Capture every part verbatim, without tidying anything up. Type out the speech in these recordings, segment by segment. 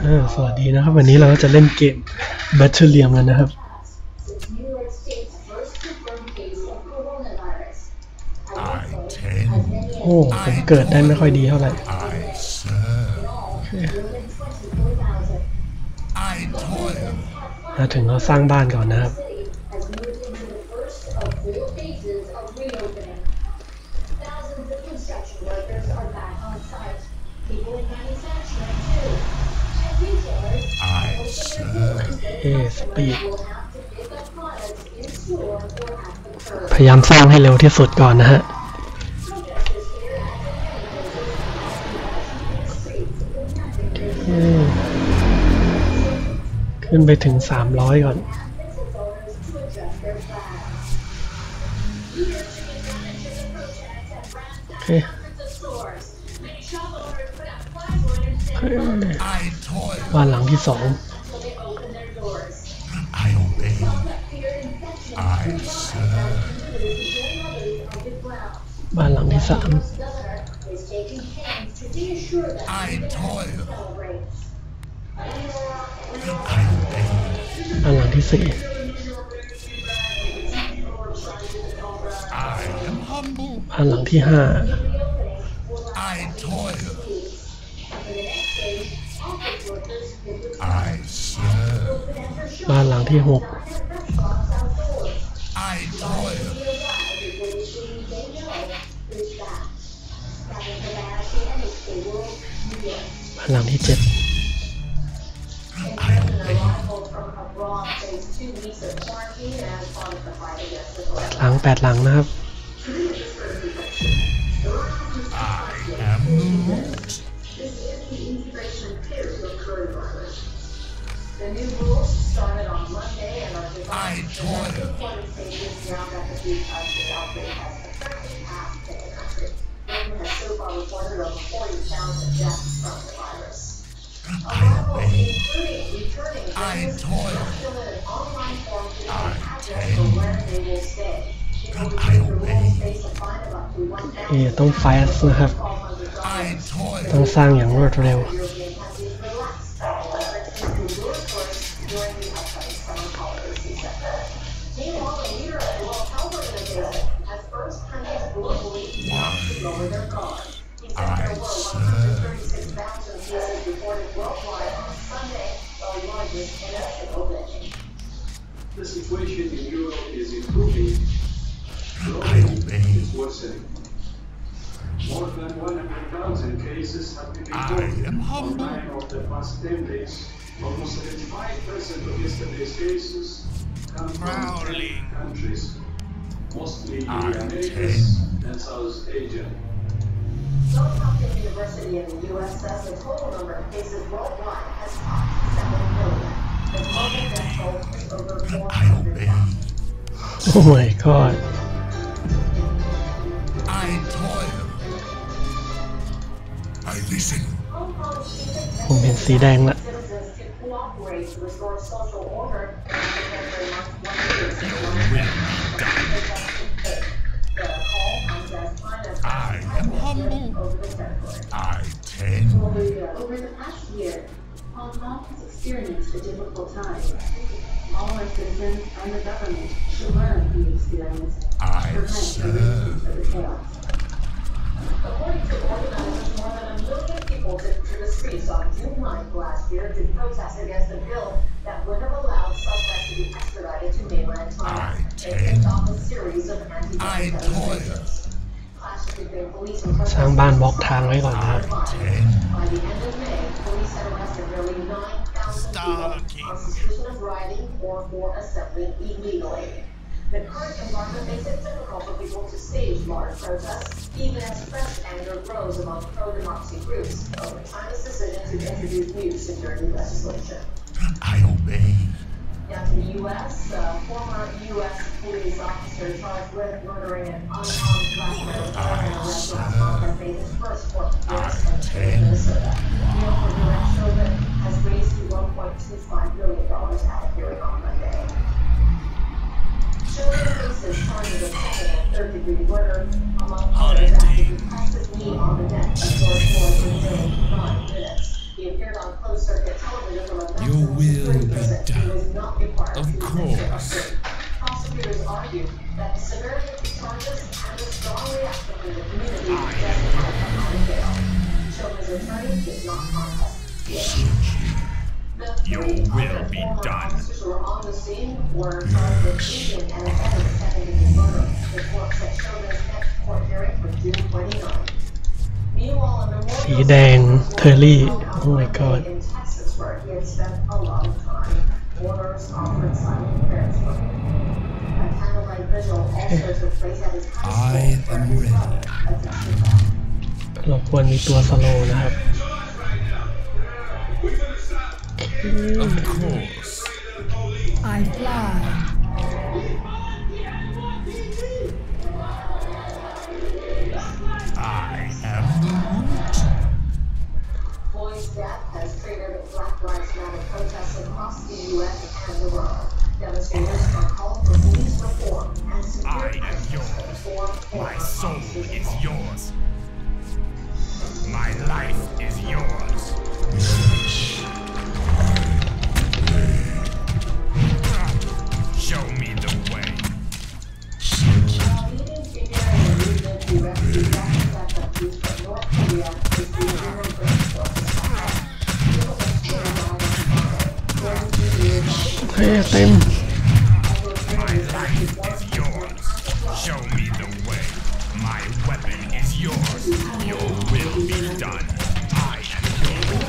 สวัสดีนะครับวันนี้เราก็จะเล่นเกม Battlefield กันนะครับโอ้ผมเกิดได้ไม่ค่อยดีเท่าไหร่มาถึงเราสร้างบ้านก่อนนะครับเอสปีดพยายามสร้างให้เร็วที่สุดก่อนนะฮะขึ้นไปถึงสามร้อยก่อนโอเคบ้านหลังที่สองบ้านหลังที่สามบ้านหลังที่สี่บ้านหลังที่ห้าบ้านหลังที่หกบ้านหลังที่เจ็ดหลังแปดหลังนะครับต้องไฟส์นะครับต้องสร้างอย่างรวดเร็ว The situation in Europe is improving. Globally, is worsening. More than one hundred thousand cases have been reported on nine of the past ten days. Almost seventy-five percent of yesterday's cases come from ten countries, mostly in the Americas and South Asia. Johns Hopkins University in the U S says the total number of cases worldwide has topped seven million. The total death toll is over four hundred thousand. Oh my god. I toil. I listen. ผมเห็นสีแดงละ I am humble. I tend. Over the past year, Hong Kong has experienced a difficult time. All our citizens and the government should learn from the experience I to prevent the serve. repeat of the chaos. According to organizers, more than a million people took to the streets on June ninth last year to protest against a bill that would have allowed suspects to be extradited to mainland China. I They kicked off a tend. series of I anti-Brexit toil. demonstrations. Clashes between police and สร้าง protesters บ้านบล็อกทางไว้ก่อนนะครับ Tend. By the end of May, police had arrested nearly nine thousand people on suspicion of rioting or for assembling illegally. The current environment makes it difficult for people to stage large protests, even as fresh anger grows among pro-democracy groups over China's decision to introduce new security legislation. I obey. Now to the U S, uh, former U S police officer charged with murdering an unarmed black man in a restaurant has made his first court appearance in Minnesota. Neil Direct Chauvin has raised to one point two five million dollars at a hearing on Monday. Chauvin faces charges of second and third degree murder, among others after he pressed his knee on the neck of George Floyd for nearly nine minutes. He appeared on closed circuit television Your will be done. Of course. Prosecutors argue that the severity of the charges and the strong reaction from the community justified the bond bail. Chauvin's attorney did not contest. Your will be done. Officers who were on the scene were charged with treason and abetting second-degree murder. The court set Chauvin's next court hearing for June twenty-ninth. Meanwhile, a memorial สีแดงเทอร์รี่ oh my god in Texas, where he had spent a lot of time. Mourners offered silent prayers for him. A candlelight vigil also took place at his high I school, am where his ready. brother attended that. เราควรมีตัวสโลว์นะครับ Of course. I fly. I am the root. Floyd's death has triggered Black Lives Matter protests across the U S and the world. Demonstrators are calling for police reform and severe I am yours. My soul is yours. My life is yours. Show me the way. While leading figure in the movement to rescue Black refugees from North Korea is the Human Rights Force. เฮ้ยเต็ม My life is yours. Show me the way. My weapon is yours. Your will be done. I am yours.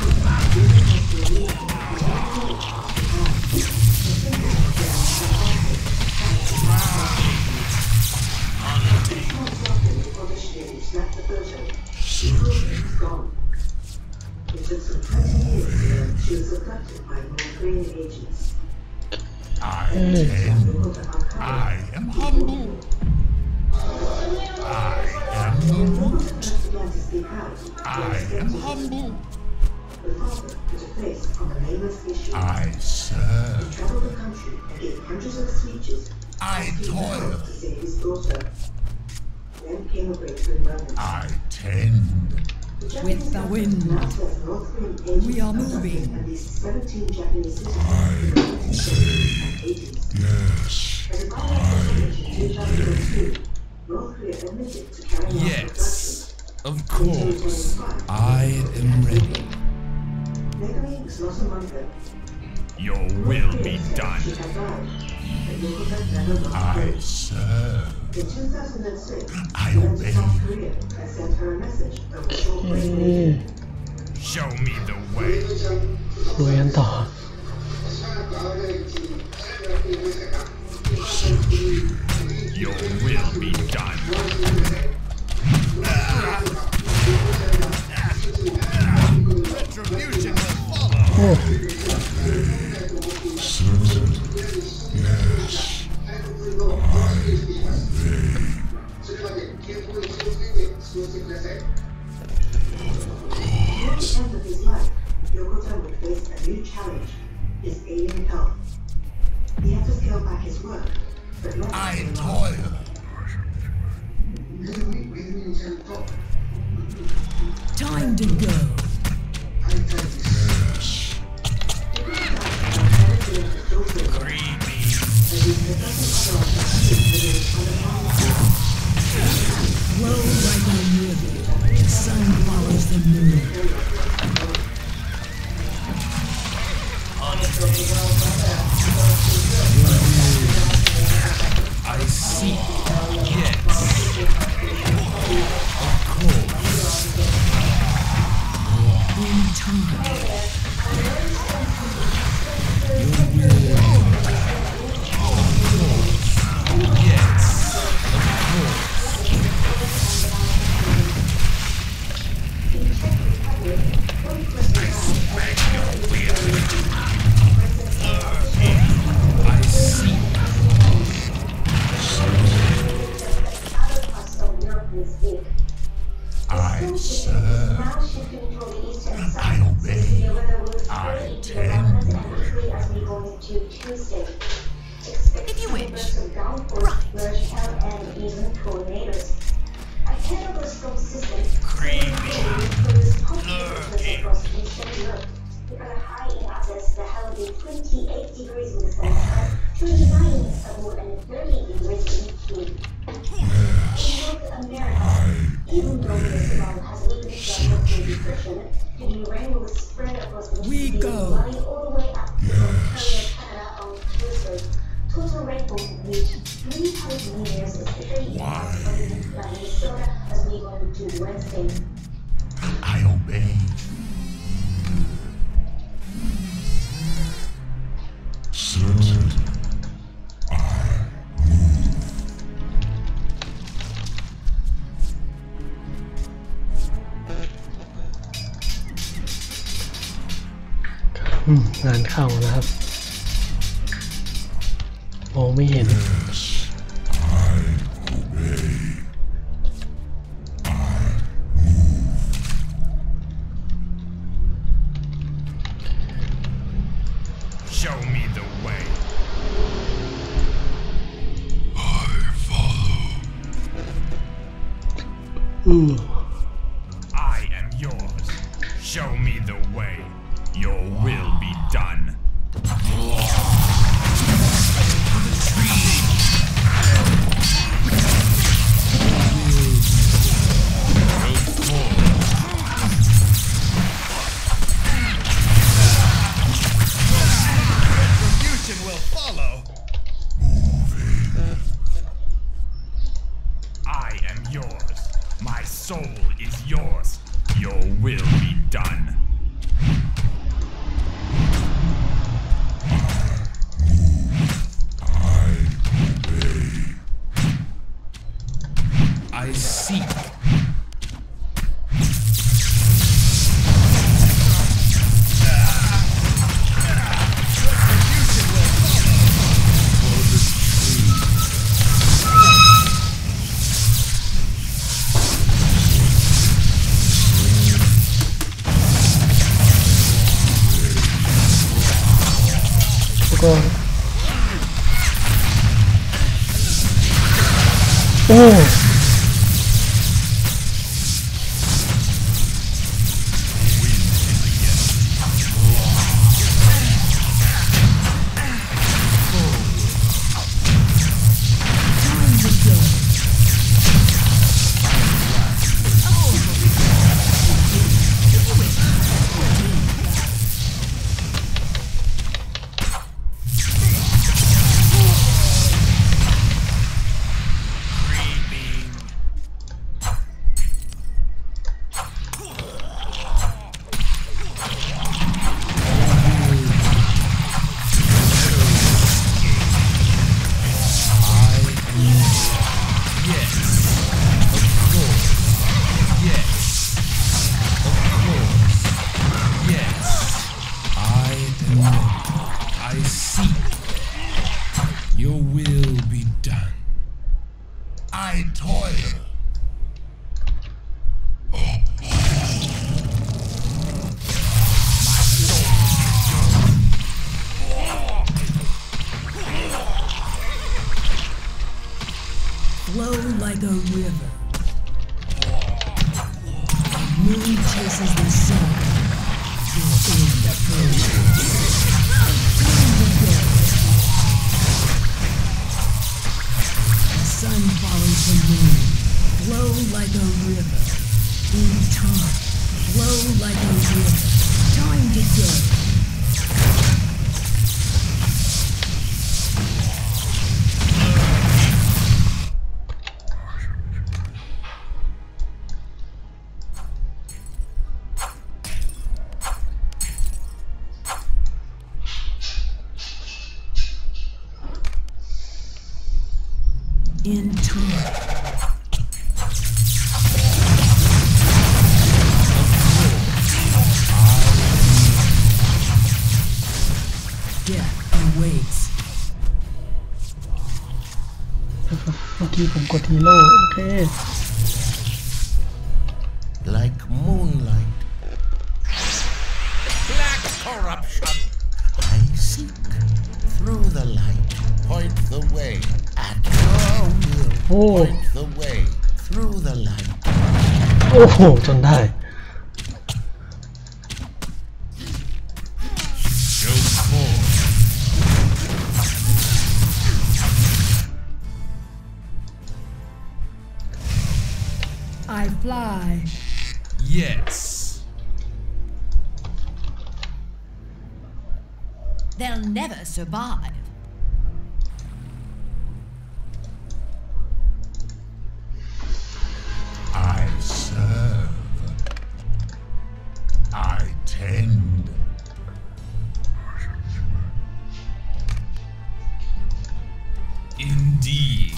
It took some twenty years and she was abducted by North Korean agents. I am. I am humble. I am the root. Began to speak out. I am humble. The father put a face on the nameless issue. I serve. He traveled the country and gave hundreds of speeches I asking for toil. help to save his daughter. Then came a breakthrough moment. I tend. With the wind. Now says North Korean agents We are abducted moving. at least seventeen Japanese citizens in the nineteen seventies and eighties. Yes. As a violation in two thousand two, North Korea admitted to carrying out Yes. abductions. Of course. I am ready. Megami was not among them. Your will be done. She had died, but Yoko never got I free. serve. In two thousand six, I she went to obey. South Korea and sent her a message over short-range radio. Show me the way. คุยกันต่อ Your will be done. Retribution will follow. โอ้ At the end of his life, Yokota would face a new challenge, his alien health. He had to scale back his work, but not I toil. Time to go. Creamy. Flow like a river. The sun follows the moon. I see. Yes. Of course. In time. Your will. Of course. Yes. Of course. I suspect your will. I see. Other parts of Europe this week. I serve. Now shifting toward the eastern I side. obey. Severe weather will I spread to tend. mountains and quickly as we go into Tuesday. Expect If you wish. bursts of downpours, large hail, and even tornadoes. A terrible storm system Creamy. produce across eastern Europe. With a high in access twenty-eight degrees in the summertime, twenty-nine of more than thirty degrees in June. In North America, even though this round has a little geographical depression, heavy rain will spread across the We go. valley all the way up to Ontario, Canada on Tuesday. Total rainfall will reach three hundred millimeters, especially in parts of Minnesota as we go into Wednesday. I obey. Certain. อืมงานเข้านะครับมองไม่เห็น Show me the way. Mm. I am yours. Show me the way. Your will be done. Retribution will follow. I am yours. My soul is yours. Your will be done. I seek. Go. Oh. Flow like a river. The moon chases the sun. You're in the process. Time to go. The sun follows the moon. Flow like a river. In time. Flow like a river. Time to go. In time. Death awaits. เมื่อกี้ผมกดฮีโร่โอเค Like moonlight, Black corruption. I seek through the light. Point the way at your will. Oh. Point the way through the light. โอ้โหจนได้ Show forth. fly. Yes. They'll never survive. I serve. I tend. Indeed.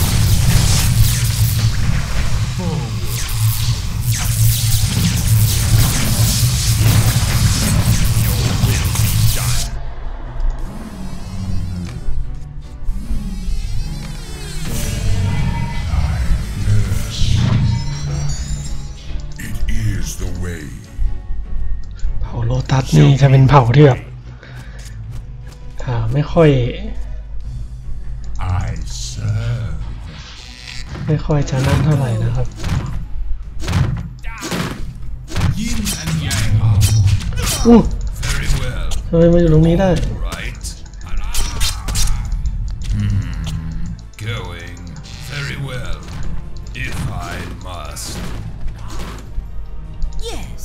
Forward. Your will be done. Yes. It is the way. เผ่าโลตัสนี่จะเป็นเผ่าที่แบบอ่าไม่ค่อย I serve. ไม่ค่อยจะนั่นเท่าไหร่นะครับ Yin and yang. อู้ Very well. ทำไมมาอยู่ตรงนี้ได้ Right. Hmm. Going. Very well. If I must. Yes.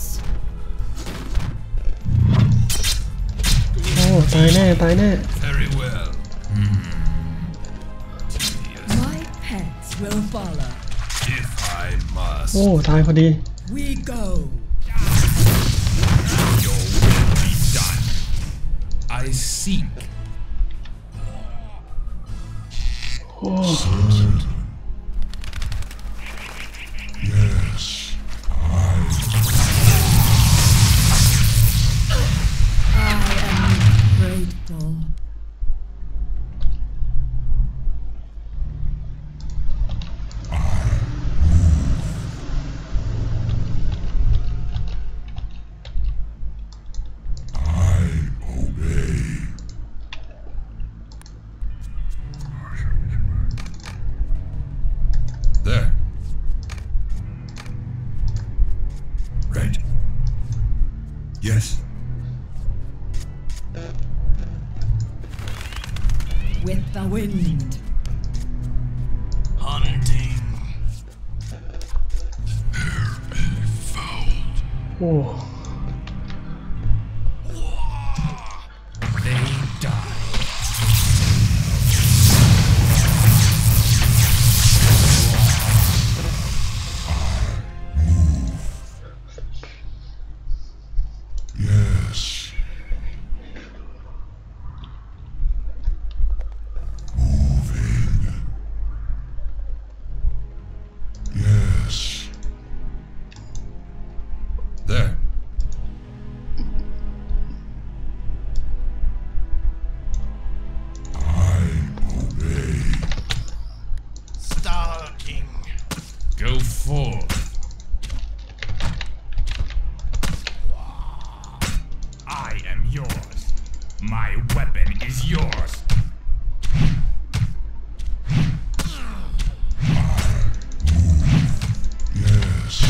โอ้ตายแน่ตายแน่ Very well. Hmm. Tedious. My pets will follow. If I must. โอ้ตายพอดี We go. Your will be done. I seek. โอ้ Yes. I am grateful. I obey. There. Right. Yes. With the wind. Hunting. โอ้ They die. Yes. Moving. Yes. There. I obey. Stalking. Go forth. I am yours. My weapon is yours. Yes.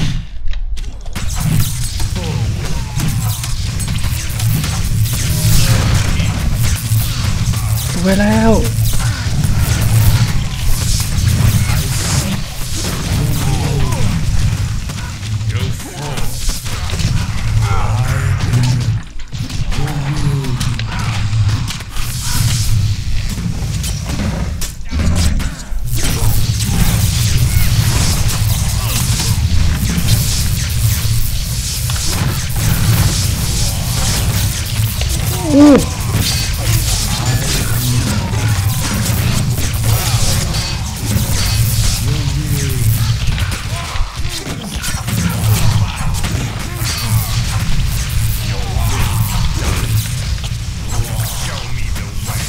ไว้แล้ว Go forth. Show me the way.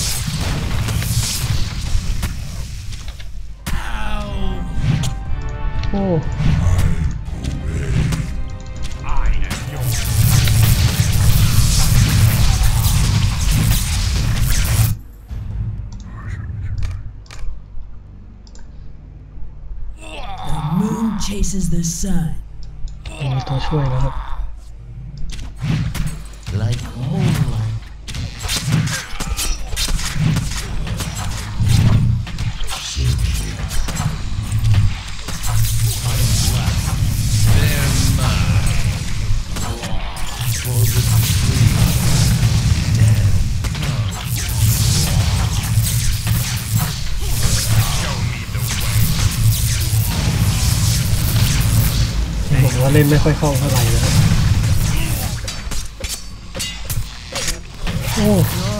Ow. โอ้ I am yours. The moon chases the sun. มีตัวช่วยนะครับ Like moonlight. เล่นไม่ค่อยเข้าเท่าไหร่นะครับโอ้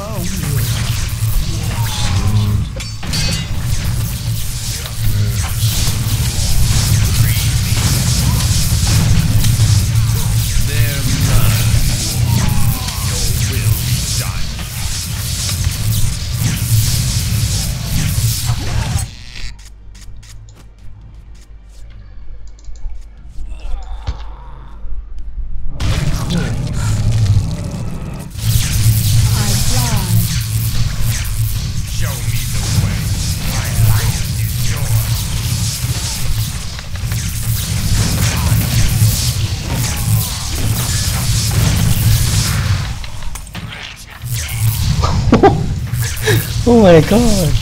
โอ้ my god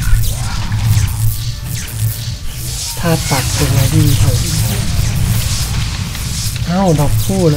ท่าตัดเป็นไงดีเถอะเอ้าดอกคู่เลย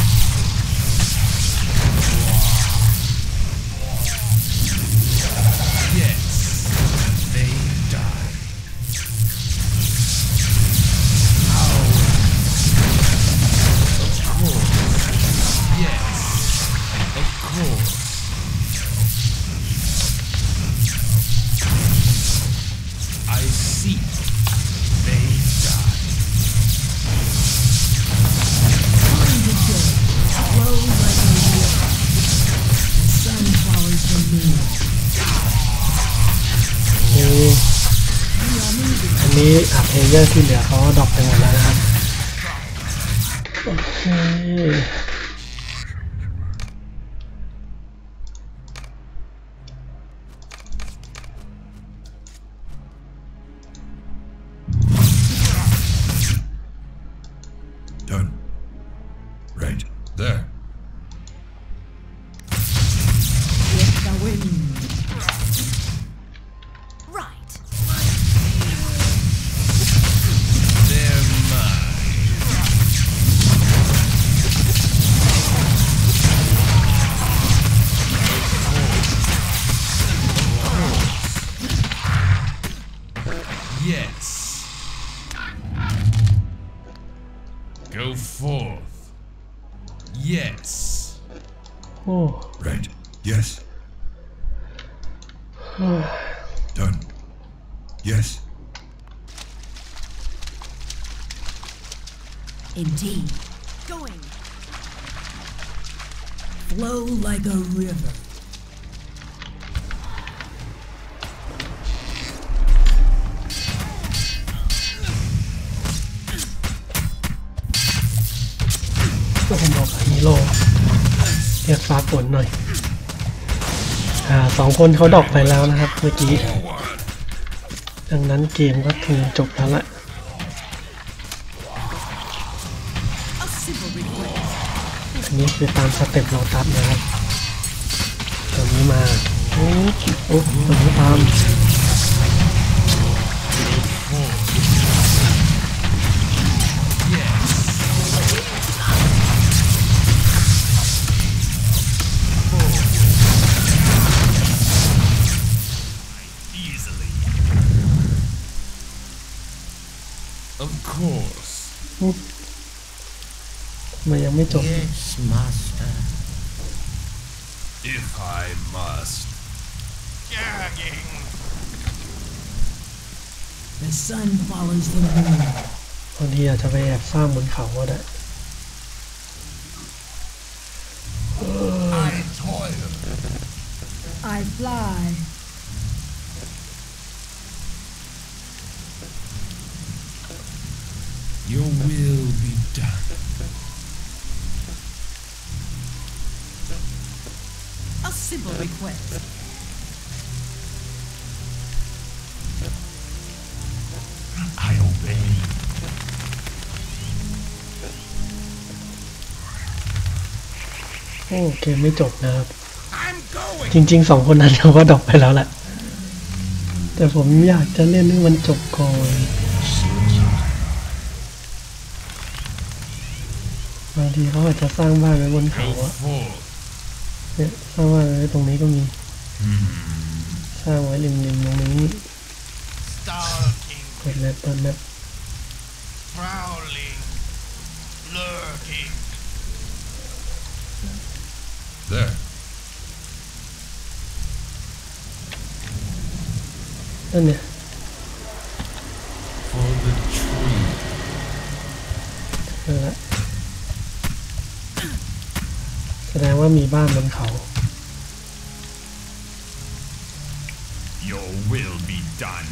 อันนี้อัพเพลเยอร์ที่เหลือเขาดรอปไปหมดแล้วนะครับโอเค Done. Right there. With the wind. Right. They're mine. Yes. Go forth. Yes. Oh. Right. Yes. Done. Yes. Indeed. Going. Flow like a river. ผมบอกฮีโร่เรียกฟ้าฝนหน่อยอ่าสองคนเขาดอกไปแล้วนะครับเมื่อกี้ดังนั้นเกมก็ถึงจบแล้วละ A simple request. อันนี้คือตามสเต็ปโลตัสนะครับตัวนี้มาโอ้โอ้ตัวนี้ตาม Of course. มันยังไม่จบ Yes, master. If I must. Gagging. The sun follows the moon. บางทีอาจจะไปแอบสร้างบนเขาก็ได้ I toil. I fly. Your will be done. A simple request. I obey. โอ้เกมไม่จบนะครับ I'm going. จริงๆสองคนนั้นเขาก็ดรอปไปแล้วแหละแต่ผมอยากจะเล่นให้มันจบก่อนบางทีเขาอาจจะสร้างบ้านไว้บนเขา Go อะ forth. เนี่ยสร้างบ้านไว้ตรงนี้ก็มี สร้างไว้ริมๆตรงนี้ Stalking, เปิดแมปเปิดแมป prowling, king. There. นั่นเนี่ย For the tree. เออละแสดงว่ามีบ้านบนเขา Your will be done.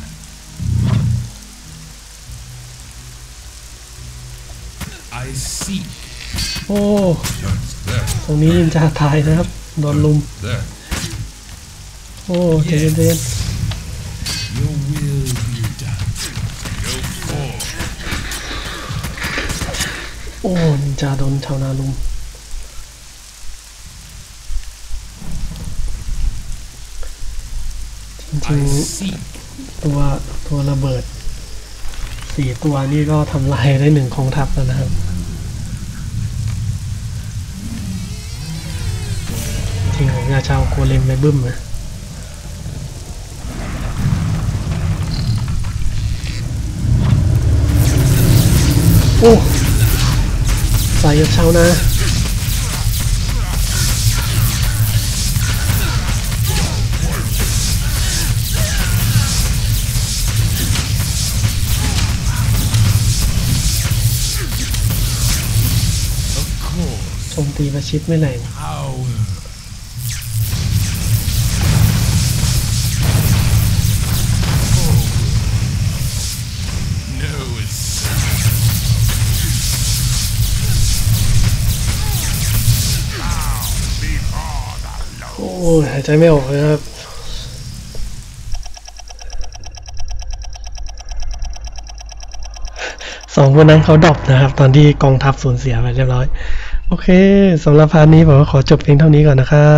I seek. โอ้ Just there. ตรงนี้นินจาตายนะครับโดนลุม There. โอ้เจนเจน Your will be done. Go forth. โอ้นินจาโดนชาวนาลุมจริ I ง seek. ๆตัวตัวระเบิดสี่ตัวนี่ก็ทำลายได้หนึ่งกองทัพแล้วนะครับจริงผมอยากจะเอาโกเลมไปบึ้มนะโอ้ใส่กับชาวนา Of course. โจมตีประชิดไม่แรง Power. No escape. Before the Lord. โอ้ยหายใจไม่ออกเลยครับสองคนนั้นเขาดรอปนะครับตอนที่กองทัพสูญเสียไปเรียบร้อยโอเคสำหรับพาร์ทนี้ผมก็ขอจบเพียงเท่านี้ก่อนนะครับ